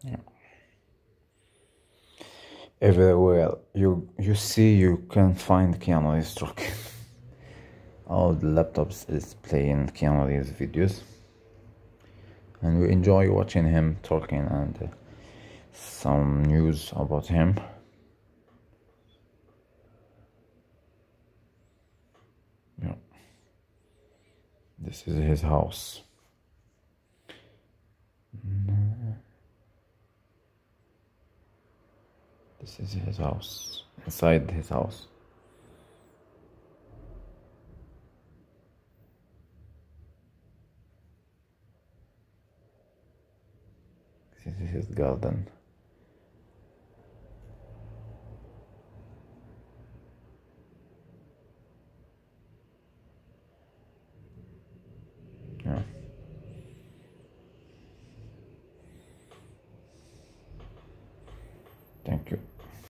Yeah. Everywhere you see, you can find Keanu Reeves talking. All the laptops is playing Keanu Reeves videos, and we enjoy watching him talking and some news about him. Yeah. This is his house. This is his house. Inside his house. This is his garden. Yeah. Thank you.